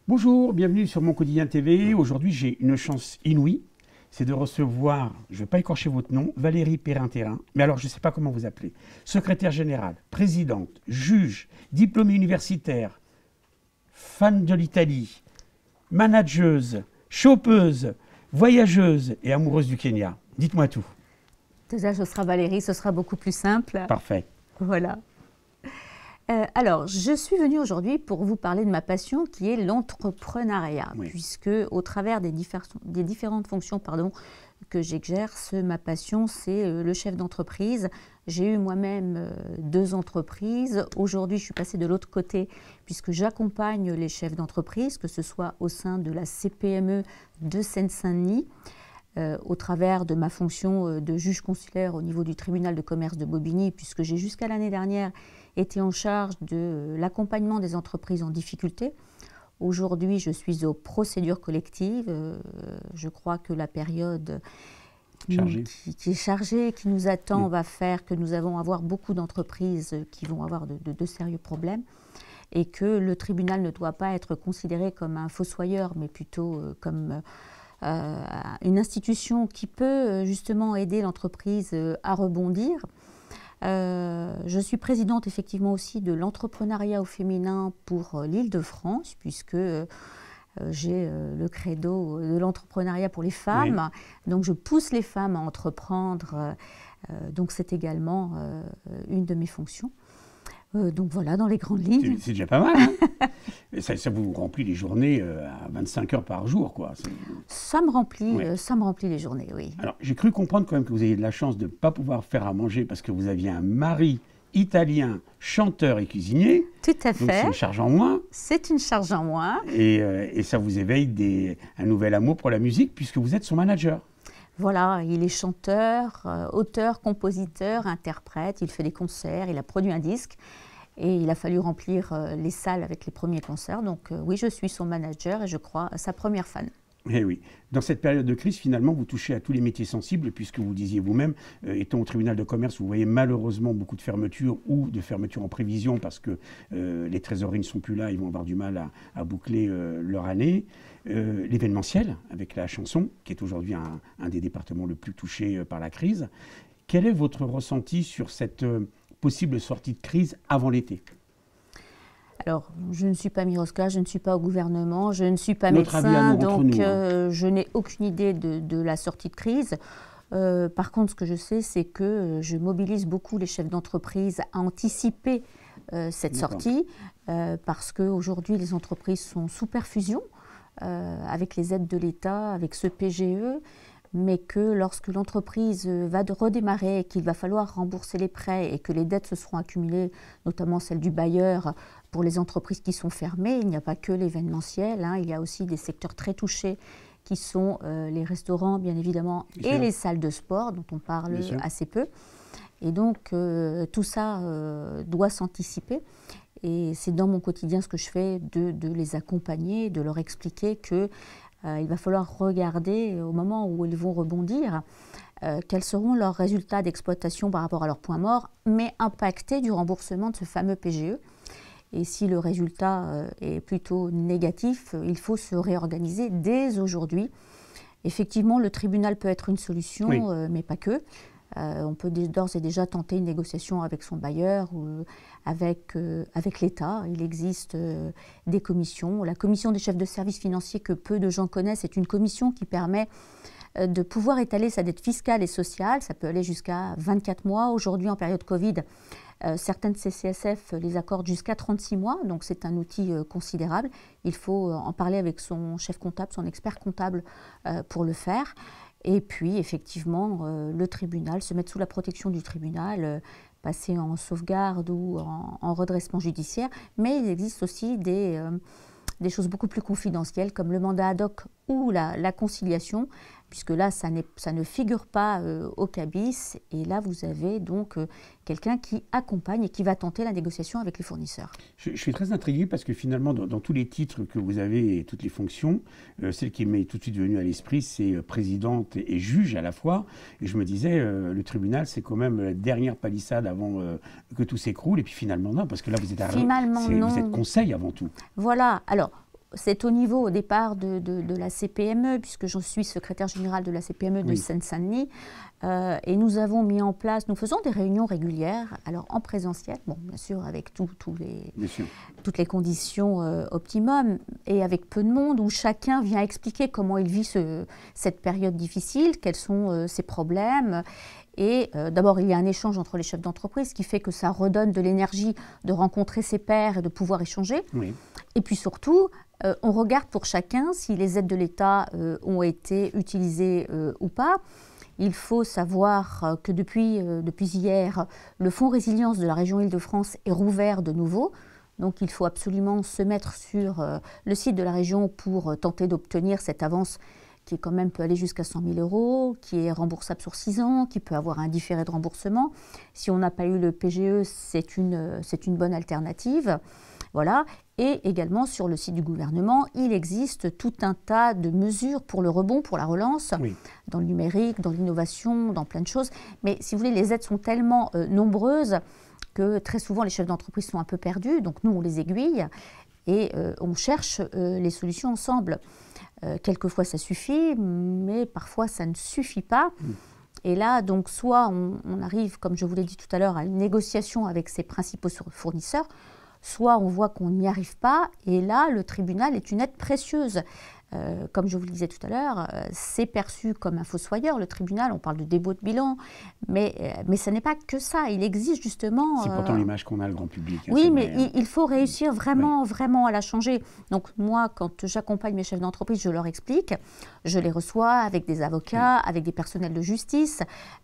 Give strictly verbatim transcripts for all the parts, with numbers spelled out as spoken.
Bonjour, bienvenue sur Mon Quotidien T V. Aujourd'hui, j'ai une chance inouïe, c'est de recevoir, je ne vais pas écorcher votre nom, Valérie Perrin-Thérin, mais alors je ne sais pas comment vous appelez, secrétaire générale, présidente, juge, diplômée universitaire, fan de l'Italie, manageuse, chopeuse, voyageuse et amoureuse du Kenya. Dites-moi tout. Déjà, ce sera Valérie, ce sera beaucoup plus simple. Parfait. Voilà. Euh, alors, je suis venue aujourd'hui pour vous parler de ma passion qui est l'entrepreneuriat, Oui. puisque au travers des, diffé des différentes fonctions pardon, que j'exerce, ma passion c'est euh, le chef d'entreprise. J'ai eu moi-même euh, deux entreprises. Aujourd'hui, je suis passée de l'autre côté puisque j'accompagne les chefs d'entreprise, que ce soit au sein de la C P M E de Seine-Saint-Denis, Euh, au travers de ma fonction euh, de juge consulaire au niveau du tribunal de commerce de Bobigny, puisque j'ai jusqu'à l'année dernière été en charge de euh, l'accompagnement des entreprises en difficulté. Aujourd'hui, je suis aux procédures collectives. Euh, je crois que la période qui, qui, qui est chargée, qui nous attend, oui. va faire que nous allons avoir beaucoup d'entreprises qui vont avoir de, de, de sérieux problèmes et que le tribunal ne doit pas être considéré comme un fossoyeur, mais plutôt euh, comme... Euh, Euh, une institution qui peut justement aider l'entreprise à rebondir. Euh, je suis présidente effectivement aussi de l'entrepreneuriat au féminin pour l'Île-de-France, puisque euh, j'ai euh, le credo de l'entrepreneuriat pour les femmes. Oui. Donc je pousse les femmes à entreprendre. Euh, donc c'est également euh, une de mes fonctions. Euh, donc voilà, dans les grandes lignes. C'est déjà pas mal, hein. ça, ça vous remplit les journées euh, à vingt-cinq heures par jour, quoi. Ça me remplit, ouais. euh, ça me remplit les journées, oui. Alors, j'ai cru comprendre quand même que vous ayez de la chance de ne pas pouvoir faire à manger parce que vous aviez un mari italien, chanteur et cuisinier. Tout à fait. Donc c'est une charge en moins. C'est une charge en moins. Et, euh, et ça vous éveille des, un nouvel amour pour la musique puisque vous êtes son manager. Voilà, il est chanteur, euh, auteur, compositeur, interprète, il fait des concerts, il a produit un disque et il a fallu remplir euh, les salles avec les premiers concerts. Donc euh, oui, je suis son manager et je crois sa première fan. Eh oui. Dans cette période de crise, finalement, vous touchez à tous les métiers sensibles, puisque vous disiez vous-même, euh, étant au tribunal de commerce, vous voyez malheureusement beaucoup de fermetures ou de fermetures en prévision parce que euh, les trésoreries ne sont plus là, ils vont avoir du mal à, à boucler euh, leur année. Euh, L'événementiel, avec la chanson, qui est aujourd'hui un, un des départements le plus touchés euh, par la crise. Quel est votre ressenti sur cette euh, possible sortie de crise avant l'été ? Alors, je ne suis pas Miroska, je ne suis pas au gouvernement, je ne suis pas Notre médecin, nous, donc nous, hein. euh, je n'ai aucune idée de, de la sortie de crise. Euh, par contre, ce que je sais, c'est que je mobilise beaucoup les chefs d'entreprise à anticiper euh, cette sortie, euh, parce qu'aujourd'hui, les entreprises sont sous perfusion, euh, avec les aides de l'État, avec ce P G E, mais que lorsque l'entreprise va de redémarrer et qu'il va falloir rembourser les prêts et que les dettes se seront accumulées, notamment celles du bailleur, pour les entreprises qui sont fermées, il n'y a pas que l'événementiel, hein, il y a aussi des secteurs très touchés qui sont euh, les restaurants, bien évidemment, bien et sûr. Les salles de sport, dont on parle assez peu. Et donc, euh, tout ça euh, doit s'anticiper. Et c'est dans mon quotidien ce que je fais, de, de les accompagner, de leur expliquer que Euh, il va falloir regarder au moment où ils vont rebondir euh, quels seront leurs résultats d'exploitation par rapport à leurs points morts, mais impactés du remboursement de ce fameux P G E. Et si le résultat euh, est plutôt négatif, euh, il faut se réorganiser dès aujourd'hui. Effectivement, le tribunal peut être une solution, oui. euh, mais pas que. Euh, on peut d'ores et déjà tenter une négociation avec son bailleur ou avec, euh, avec l'État. Il existe euh, des commissions. La commission des chefs de services financiers que peu de gens connaissent est une commission qui permet euh, de pouvoir étaler sa dette fiscale et sociale. Ça peut aller jusqu'à vingt-quatre mois. Aujourd'hui, en période Covid, euh, certaines C C S F les accordent jusqu'à trente-six mois. Donc c'est un outil euh, considérable. Il faut en parler avec son chef comptable, son expert comptable euh, pour le faire. Et puis, effectivement, euh, le tribunal, se mettre sous la protection du tribunal, euh, passer en sauvegarde ou en, en redressement judiciaire. Mais il existe aussi des, euh, des choses beaucoup plus confidentielles, comme le mandat ad hoc ou la, la conciliation, puisque là, ça, ça ne figure pas euh, au C A B I S. Et là, vous avez donc euh, quelqu'un qui accompagne et qui va tenter la négociation avec les fournisseurs. Je, je suis très intrigué parce que finalement, dans, dans tous les titres que vous avez et toutes les fonctions, euh, celle qui m'est tout de suite venue à l'esprit, c'est euh, présidente et, et juge à la fois. Et je me disais, euh, le tribunal, c'est quand même la dernière palissade avant euh, que tout s'écroule. Et puis finalement, non, parce que là, vous êtes, à, finalement, non. Vous êtes conseil avant tout. Voilà. Alors, c'est au niveau au départ de, de, de la C P M E, puisque je suis secrétaire générale de la C P M E de oui. Seine-Saint-Denis. Euh, et nous avons mis en place, nous faisons des réunions régulières, alors en présentiel, bon, bien sûr avec tout, tout les, toutes les conditions euh, optimum, et avec peu de monde, où chacun vient expliquer comment il vit ce, cette période difficile, quels sont euh, ses problèmes. Et euh, d'abord, il y a un échange entre les chefs d'entreprise qui fait que ça redonne de l'énergie de rencontrer ses pairs et de pouvoir échanger. Oui. Et puis surtout, euh, on regarde pour chacun si les aides de l'État euh, ont été utilisées euh, ou pas. Il faut savoir euh, que depuis, euh, depuis hier, le Fonds Résilience de la région Île-de-France est rouvert de nouveau. Donc il faut absolument se mettre sur euh, le site de la région pour euh, tenter d'obtenir cette avance qui quand même peut aller jusqu'à cent mille euros, qui est remboursable sur six ans, qui peut avoir un différé de remboursement. Si on n'a pas eu le P G E, c'est une, c'est une bonne alternative. Voilà. Et également sur le site du gouvernement, il existe tout un tas de mesures pour le rebond, pour la relance, oui. dans le numérique, dans l'innovation, dans plein de choses. Mais si vous voulez, les aides sont tellement euh, nombreuses que très souvent les chefs d'entreprise sont un peu perdus. Donc nous, on les aiguille et euh, on cherche euh, les solutions ensemble. Euh, quelquefois ça suffit, mais parfois ça ne suffit pas. Mmh. Et là, donc, soit on, on arrive, comme je vous l'ai dit tout à l'heure, à une négociation avec ses principaux fournisseurs, soit on voit qu'on n'y arrive pas, et là, le tribunal est une aide précieuse. Euh, comme je vous le disais tout à l'heure, euh, c'est perçu comme un fossoyeur, le tribunal, on parle de dépôt de bilan, mais, euh, mais ce n'est pas que ça, il existe justement... C'est pourtant euh... l'image qu'on a, le grand public. Hein, oui, mais il, il faut réussir vraiment, oui. vraiment à la changer. Donc moi, quand j'accompagne mes chefs d'entreprise, je leur explique, je les reçois avec des avocats, oui. avec des personnels de justice,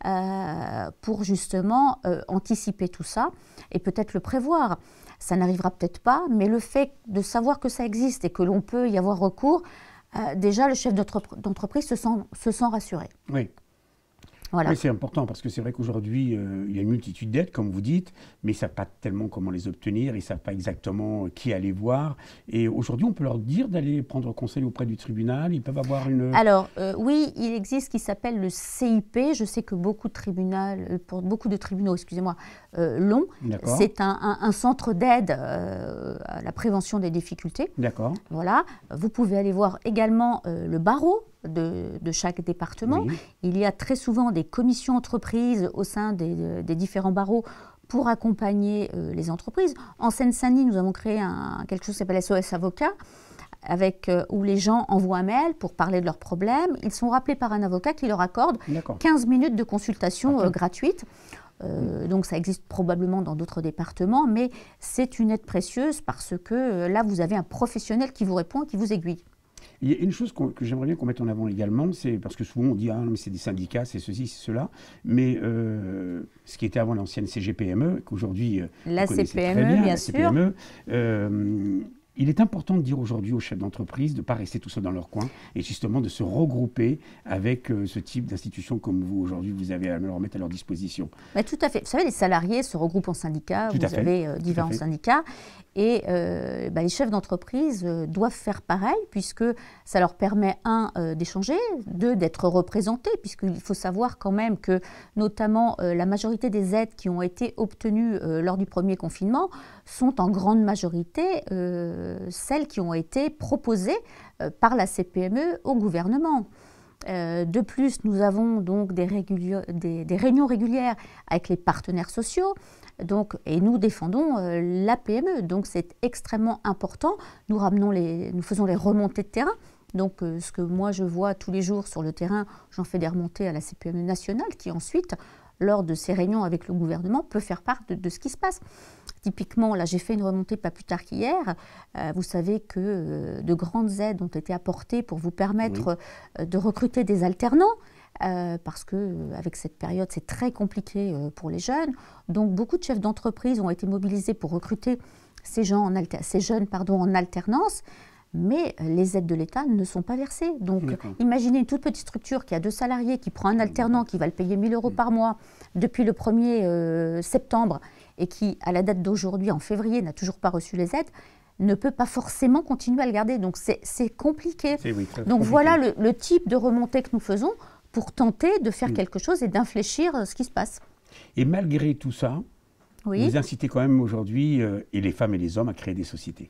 euh, pour justement euh, anticiper tout ça, et peut-être le prévoir. Ça n'arrivera peut-être pas, mais le fait de savoir que ça existe et que l'on peut y avoir recours, euh, déjà le chef d'entreprise se sent, se sent rassuré. Oui. Voilà. Oui, c'est important parce que c'est vrai qu'aujourd'hui, euh, il y a une multitude d'aides, comme vous dites, mais ils ne savent pas tellement comment les obtenir, ils ne savent pas exactement qui aller voir. Et aujourd'hui, on peut leur dire d'aller prendre conseil auprès du tribunal, ils peuvent avoir une... Alors, euh, oui, il existe ce qui s'appelle le C I P. Je sais que beaucoup de tribunaux, pour beaucoup de tribunaux, excusez-moi, euh, l'ont. C'est un, un, un centre d'aide euh, à la prévention des difficultés. D'accord. Voilà. Vous pouvez aller voir également euh, le barreau De, de chaque département. Oui. Il y a très souvent des commissions entreprises au sein des, des différents barreaux pour accompagner euh, les entreprises. En Seine-Saint-Denis, nous avons créé un, quelque chose qui s'appelle S O S Avocat, avec, euh, où les gens envoient un mail pour parler de leurs problèmes. Ils sont rappelés par un avocat qui leur accorde quinze minutes de consultation euh, gratuite. Euh, donc ça existe probablement dans d'autres départements, mais c'est une aide précieuse parce que euh, là, vous avez un professionnel qui vous répond, qui vous aiguille. Il y a une chose que j'aimerais bien qu'on mette en avant également, c'est parce que souvent on dit « Ah, mais c'est des syndicats, c'est ceci, c'est cela », mais euh, ce qui était avant l'ancienne C G P M E, qu'aujourd'hui euh, la C P M E, bien, bien sûr. C P M E, euh, il est important de dire aujourd'hui aux chefs d'entreprise de ne pas rester tout seul dans leur coin et justement de se regrouper avec euh, ce type d'institutions comme vous aujourd'hui, vous avez à leur mettre à leur disposition. Mais tout à fait. Vous savez, les salariés se regroupent en syndicats, tout vous avez euh, différents syndicats et euh, bah, les chefs d'entreprise euh, doivent faire pareil puisque ça leur permet, un, euh, d'échanger, deux, d'être représentés puisqu'il faut savoir quand même que notamment euh, la majorité des aides qui ont été obtenues euh, lors du premier confinement sont en grande majorité euh, celles qui ont été proposées euh, par la C P M E au gouvernement. Euh, de plus, nous avons donc des, des, des réunions régulières avec les partenaires sociaux donc, et nous défendons euh, la P M E. Donc c'est extrêmement important. Nous, ramenons les, nous faisons les remontées de terrain. Donc euh, ce que moi je vois tous les jours sur le terrain, j'en fais des remontées à la C P M E nationale qui ensuite, lors de ces réunions avec le gouvernement, peut faire part de, de ce qui se passe. Typiquement, là, j'ai fait une remontée pas plus tard qu'hier. Euh, vous savez que euh, de grandes aides ont été apportées pour vous permettre oui. euh, de recruter des alternants, euh, parce qu'avec euh, cette période, c'est très compliqué euh, pour les jeunes. Donc, beaucoup de chefs d'entreprise ont été mobilisés pour recruter ces, gens en alter- ces jeunes pardon, en alternance. Mais les aides de l'État ne sont pas versées. Donc, imaginez une toute petite structure qui a deux salariés, qui prend un alternant, qui va le payer mille euros par mois depuis le premier euh, septembre et qui, à la date d'aujourd'hui, en février, n'a toujours pas reçu les aides, ne peut pas forcément continuer à le garder. Donc, c'est compliqué. Oui, Donc, compliqué. Voilà le, le type de remontée que nous faisons pour tenter de faire mmh. quelque chose et d'infléchir ce qui se passe. Et malgré tout ça, oui. vous incitez quand même aujourd'hui, euh, et les femmes et les hommes, à créer des sociétés.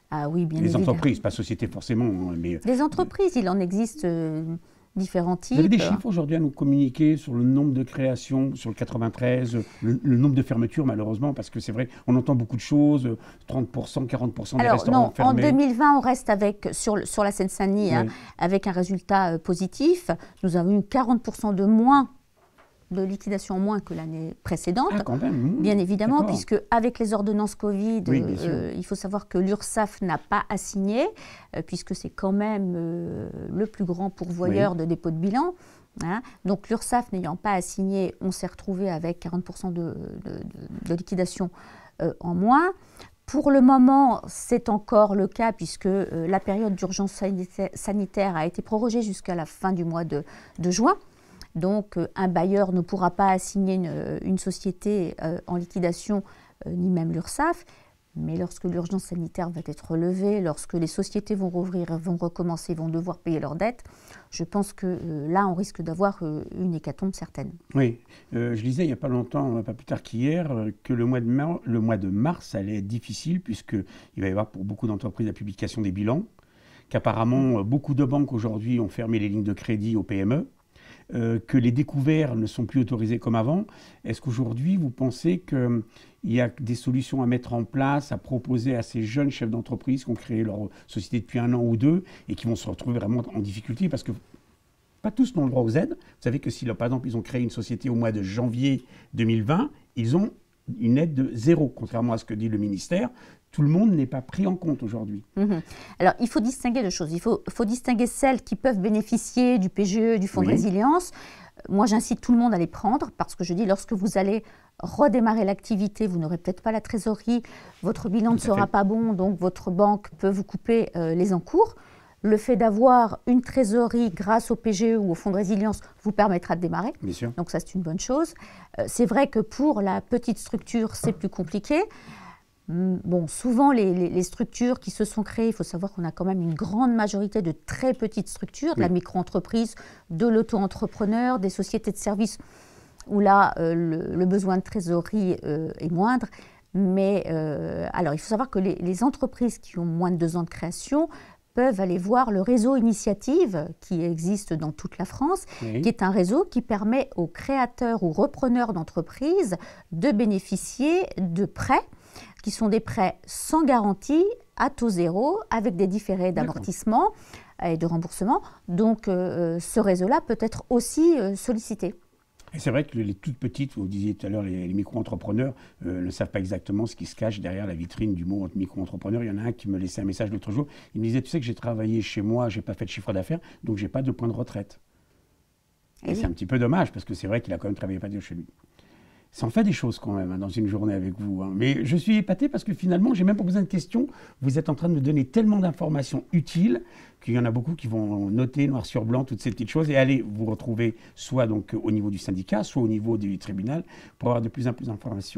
Ah oui, bien Les évidemment. entreprises, pas sociétés forcément. Mais... Les entreprises, il en existe euh, différents types. Vous avez des chiffres aujourd'hui à nous communiquer sur le nombre de créations, sur le quatre-vingt-treize, le, le nombre de fermetures malheureusement, parce que c'est vrai, on entend beaucoup de choses, trente pour cent, quarante pour cent des Alors, restaurants non, fermés. En deux mille vingt, on reste avec, sur, sur la Seine-Saint-Denis, oui. hein, avec un résultat euh, positif. Nous avons eu quarante pour cent de moins de liquidation en moins que l'année précédente, ah, quand même. Mmh, bien évidemment, puisque avec les ordonnances Covid, oui, euh, il faut savoir que l'URSSAF n'a pas assigné, euh, puisque c'est quand même euh, le plus grand pourvoyeur oui. de dépôt de bilan. Hein. Donc l'URSSAF n'ayant pas assigné, on s'est retrouvé avec quarante pour cent de, de, de, de liquidation euh, en moins. Pour le moment, c'est encore le cas, puisque euh, la période d'urgence sanitaire, sanitaire a été prorogée jusqu'à la fin du mois de, de juin. Donc, euh, un bailleur ne pourra pas assigner une, une société euh, en liquidation, euh, ni même l'URSSAF. Mais lorsque l'urgence sanitaire va être relevée, lorsque les sociétés vont rouvrir, vont recommencer, vont devoir payer leurs dettes, je pense que euh, là, on risque d'avoir euh, une hécatombe certaine. Oui, euh, je lisais il n'y a pas longtemps, pas plus tard qu'hier, euh, que le mois, de mars, le mois de mars allait être difficile, puisqu'il va y avoir pour beaucoup d'entreprises la publication des bilans, qu'apparemment, beaucoup de banques aujourd'hui ont fermé les lignes de crédit aux P M E. Euh, que les découverts ne sont plus autorisés comme avant. Est-ce qu'aujourd'hui, vous pensez qu'il y a des solutions à mettre en place, à proposer à ces jeunes chefs d'entreprise qui ont créé leur société depuis un an ou deux et qui vont se retrouver vraiment en difficulté parce que pas tous n'ont le droit aux aides. Vous savez que si, là, par exemple, ils ont créé une société au mois de janvier deux mille vingt, ils ont une aide de zéro, contrairement à ce que dit le ministère. Tout le monde n'est pas pris en compte aujourd'hui. Mmh. Alors, il faut distinguer deux choses. Il faut, faut distinguer celles qui peuvent bénéficier du P G E, du Fonds oui. de résilience. Moi, j'incite tout le monde à les prendre parce que je dis, lorsque vous allez redémarrer l'activité, vous n'aurez peut-être pas la trésorerie, votre bilan ne sera pas bon, donc votre banque peut vous couper euh, les encours. Le fait d'avoir une trésorerie grâce au P G E ou au Fonds de résilience vous permettra de démarrer. Bien sûr. Donc ça, c'est une bonne chose. Euh, c'est vrai que pour la petite structure, c'est plus compliqué. Bon, souvent, les, les, les structures qui se sont créées, il faut savoir qu'on a quand même une grande majorité de très petites structures, de oui. la micro-entreprise, de l'auto-entrepreneur, des sociétés de services, où là, euh, le, le besoin de trésorerie euh, est moindre. Mais euh, alors, il faut savoir que les, les entreprises qui ont moins de deux ans de création peuvent aller voir le réseau Initiative qui existe dans toute la France, oui. qui est un réseau qui permet aux créateurs ou repreneurs d'entreprises de bénéficier de prêts qui sont des prêts sans garantie, à taux zéro, avec des différés d'amortissement et de remboursement. Donc, euh, ce réseau-là peut être aussi euh, sollicité. Et c'est vrai que les toutes petites, vous disiez tout à l'heure, les, les micro-entrepreneurs euh, ne savent pas exactement ce qui se cache derrière la vitrine du mot micro-entrepreneur. Il y en a un qui me laissait un message l'autre jour. Il me disait, tu sais que j'ai travaillé chez moi, je n'ai pas fait de chiffre d'affaires, donc je n'ai pas de point de retraite. Et, et oui. c'est un petit peu dommage, parce que c'est vrai qu'il a quand même travaillé pas de chez lui. Ça en fait des choses quand même hein, dans une journée avec vous. Hein. Mais je suis épaté parce que finalement, j'ai même pas besoin de questions. Vous êtes en train de me donner tellement d'informations utiles qu'il y en a beaucoup qui vont noter noir sur blanc toutes ces petites choses et aller vous retrouver soit donc au niveau du syndicat, soit au niveau du tribunal pour avoir de plus en plus d'informations.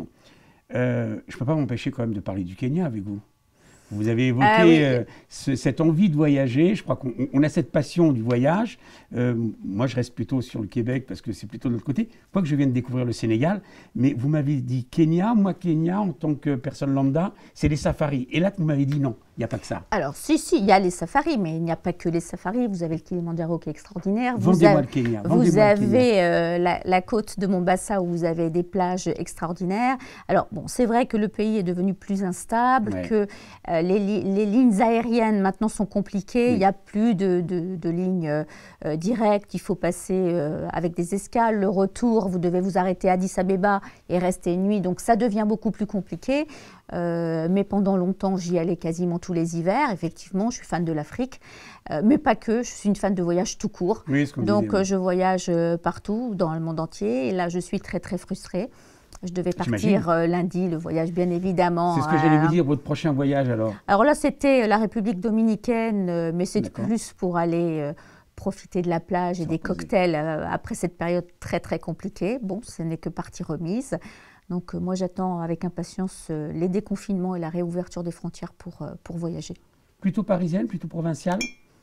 Euh, je ne peux pas m'empêcher quand même de parler du Kenya avec vous. Vous avez évoqué ah, oui. euh, ce, cette envie de voyager. Je crois qu'on on a cette passion du voyage. Euh, moi, je reste plutôt sur le Québec parce que c'est plutôt de l'autre côté. Quoique je viens de découvrir le Sénégal. Mais vous m'avez dit Kenya. Moi, Kenya, en tant que personne lambda, c'est les safaris. Et là, vous m'avez dit non, il n'y a pas que ça. Alors, si, si, il y a les safaris, mais il n'y a pas que les safaris. Vous avez le Kilimandjaro qui est extraordinaire. Vendez-moi le Kenya. Vous Vendez-moi avez le Kenya. Euh, la, la côte de Mombasa où vous avez des plages extraordinaires. Alors, bon, c'est vrai que le pays est devenu plus instable, ouais. que euh, Les, les lignes aériennes maintenant sont compliquées, oui. il n'y a plus de, de, de lignes euh, directes, il faut passer euh, avec des escales. Le retour, vous devez vous arrêter à Addis Abeba et rester une nuit, donc ça devient beaucoup plus compliqué. Euh, mais pendant longtemps, j'y allais quasiment tous les hivers. Effectivement, je suis fan de l'Afrique, euh, mais pas que, je suis une fan de voyage tout court. Oui, ce qu'on donc disait, oui. euh, je voyage partout, dans le monde entier, et là je suis très très frustrée. Je devais partir euh, lundi, le voyage bien évidemment. C'est ce que j'allais vous dire, votre prochain voyage alors? Alors là, c'était la République dominicaine, euh, mais c'est plus pour aller euh, profiter de la plage et des cocktails euh, après cette période très très compliquée. Bon, ce n'est que partie remise. Donc euh, moi, j'attends avec impatience euh, les déconfinements et la réouverture des frontières pour, euh, pour voyager. Plutôt parisienne, plutôt provinciale?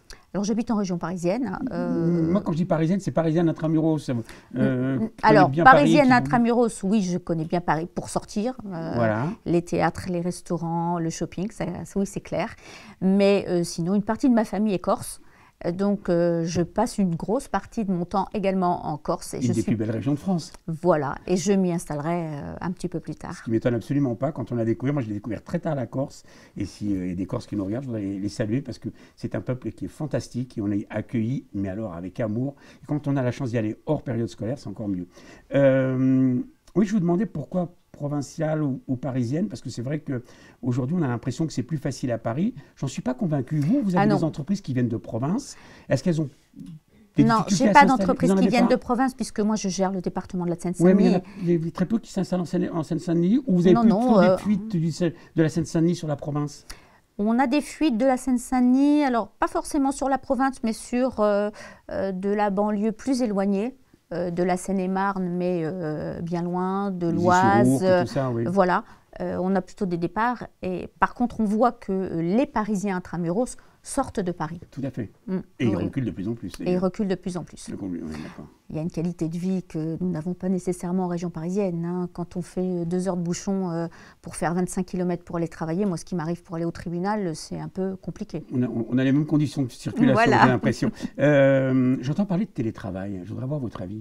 Alors, j'habite en région parisienne. Euh... Moi, quand je dis parisienne, c'est parisienne intramuros. Euh, Alors, parisienne Paris, intramuros, oui, je connais bien Paris pour sortir. Euh, voilà. Les théâtres, les restaurants, le shopping, ça, oui, c'est clair. Mais euh, sinon, une partie de ma famille est corse. Donc, euh, je passe une grosse partie de mon temps également en Corse. Et une je des suis... plus belles régions de France. Voilà, et je m'y installerai euh, un petit peu plus tard. Ce qui ne m'étonne absolument pas. Quand on a découvert, moi je l'ai découvert très tard la Corse. Et s'il euh, y a des Corses qui nous regardent, je voudrais les, les saluer parce que c'est un peuple qui est fantastique et on est accueillis, mais alors avec amour. Et quand on a la chance d'y aller hors période scolaire, c'est encore mieux. Euh, oui, je vous demandais pourquoi provinciale ou, ou parisienne, parce que c'est vrai qu'aujourd'hui, on a l'impression que c'est plus facile à Paris. J'en suis pas convaincu. Vous, vous avez ah des entreprises qui viennent de province. Est-ce qu'elles ont des Non, je n'ai pas d'entreprises qui viennent pas de province, puisque moi, je gère le département de la Seine-Saint-Denis. Oui, mais il y, a, il y a très peu qui s'installent en Seine-Saint-Denis, ou vous avez non, plutôt non, euh, des fuites du, de la Seine-Saint-Denis sur la province? On a des fuites de la Seine-Saint-Denis, alors pas forcément sur la province, mais sur euh, euh, de la banlieue plus éloignée. De la Seine-et-Marne, mais euh, bien loin, de l'Oise, euh, oui. Voilà. Euh, on a plutôt des départs. Et par contre, on voit que les Parisiens intramuros sortent de Paris. Tout à fait. Mmh. Et ils oui. reculent de plus en plus. Et ils reculent de plus en plus. Oui, il y a une qualité de vie que nous n'avons pas nécessairement en région parisienne. Hein. Quand on fait deux heures de bouchon euh, pour faire vingt-cinq kilomètres pour aller travailler, moi, ce qui m'arrive pour aller au tribunal, c'est un peu compliqué. On a, on a les mêmes conditions de circulation, voilà. J'ai l'impression. euh, J'entends parler de télétravail. Je voudrais avoir votre avis.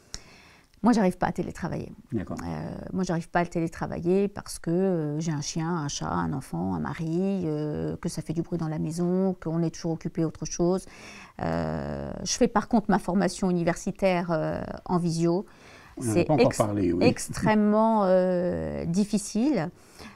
Moi, j'arrive pas à télétravailler. D'accord. Euh, moi, j'arrive pas à télétravailler parce que euh, j'ai un chien, un chat, un enfant, un mari, euh, que ça fait du bruit dans la maison, qu'on est toujours occupé autre chose. Euh, je fais par contre ma formation universitaire euh, en visio. C'est ex oui. extrêmement euh, difficile.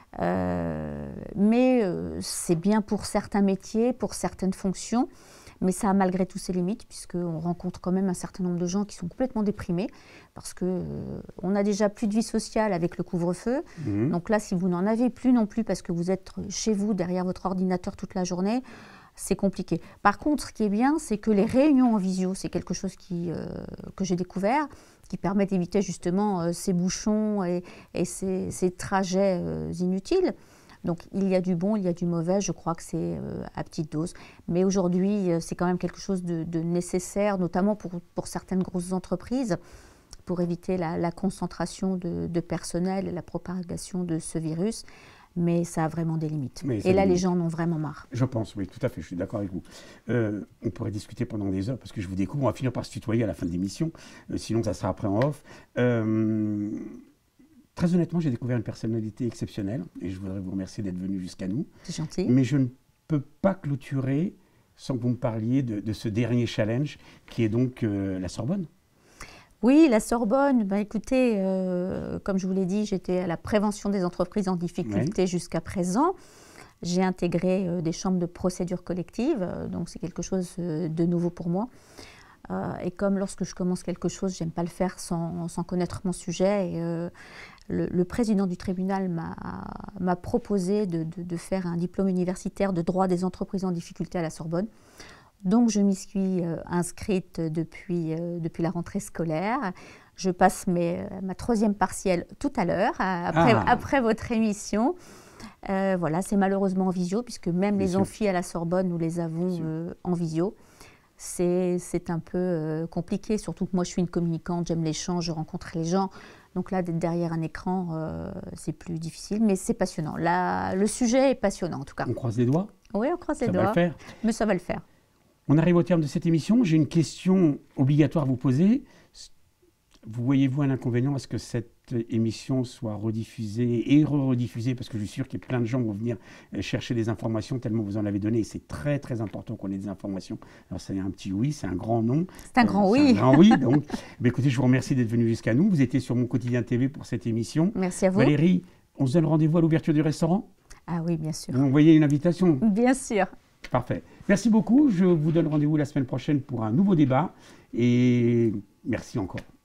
Euh, mais euh, c'est bien pour certains métiers, pour certaines fonctions. Mais ça a malgré tout ses limites, puisqu'on rencontre quand même un certain nombre de gens qui sont complètement déprimés, parce qu'on euh, n'a déjà plus de vie sociale avec le couvre-feu. Mmh. Donc là, si vous n'en avez plus non plus, parce que vous êtes chez vous, derrière votre ordinateur toute la journée, c'est compliqué. Par contre, ce qui est bien, c'est que les réunions en visio, c'est quelque chose qui, euh, que j'ai découvert, qui permet d'éviter justement euh, ces bouchons et, et ces, ces trajets euh, inutiles. Donc, il y a du bon, il y a du mauvais, je crois que c'est euh, à petite dose. Mais aujourd'hui, euh, c'est quand même quelque chose de, de nécessaire, notamment pour, pour certaines grosses entreprises, pour éviter la, la concentration de, de personnel et la propagation de ce virus. Mais ça a vraiment des limites. Et là, les gens en ont vraiment marre. Je pense, oui, tout à fait, je suis d'accord avec vous. Euh, on pourrait discuter pendant des heures, parce que je vous découvre, on va finir par se tutoyer à la fin de l'émission, euh, sinon ça sera après en off. Euh, Très honnêtement, j'ai découvert une personnalité exceptionnelle et je voudrais vous remercier d'être venu jusqu'à nous. C'est gentil. Mais je ne peux pas clôturer sans que vous me parliez de, de ce dernier challenge qui est donc euh, la Sorbonne. Oui, la Sorbonne, bah, écoutez, euh, comme je vous l'ai dit, j'étais à la prévention des entreprises en difficulté oui. jusqu'à présent. J'ai intégré euh, des chambres de procédure collective, euh, donc c'est quelque chose euh, de nouveau pour moi. Euh, et comme lorsque je commence quelque chose, j'aime pas le faire sans, sans connaître mon sujet. Et, euh, le, le président du tribunal m'a proposé de, de, de faire un diplôme universitaire de droit des entreprises en difficulté à la Sorbonne. Donc je m'y suis euh, inscrite depuis, euh, depuis la rentrée scolaire. Je passe mes, ma troisième partielle tout à l'heure, après, ah. après votre émission. Euh, voilà, c'est malheureusement en visio, puisque même Bien les sûr. amphis à la Sorbonne, nous les avons euh, en visio. C'est un peu euh, compliqué, surtout que moi je suis une communicante, j'aime l'échange, je rencontre les gens. Donc là, d'être derrière un écran, euh, c'est plus difficile, mais c'est passionnant. Là, le sujet est passionnant en tout cas. On croise les doigts? Oui, on croise les ça doigts. Ça va le faire. Mais ça va le faire. On arrive au terme de cette émission. J'ai une question obligatoire à vous poser. Vous voyez-vous un inconvénient à ce que cette émission soit rediffusée et re-rediffusée, parce que je suis sûr qu'il y a plein de gens qui vont venir chercher des informations tellement vous en avez donné, et c'est très très important qu'on ait des informations. Alors c'est un petit oui, c'est un grand non. C'est un euh, grand oui. Un grand oui, donc. Mais écoutez, je vous remercie d'être venu jusqu'à nous. Vous étiez sur Mon Quotidien T V pour cette émission. Merci à vous. Valérie, on se donne rendez-vous à l'ouverture du restaurant? Ah oui, bien sûr. Vous envoyez une invitation? Bien sûr. Parfait. Merci beaucoup. Je vous donne rendez-vous la semaine prochaine pour un nouveau débat. Et merci encore.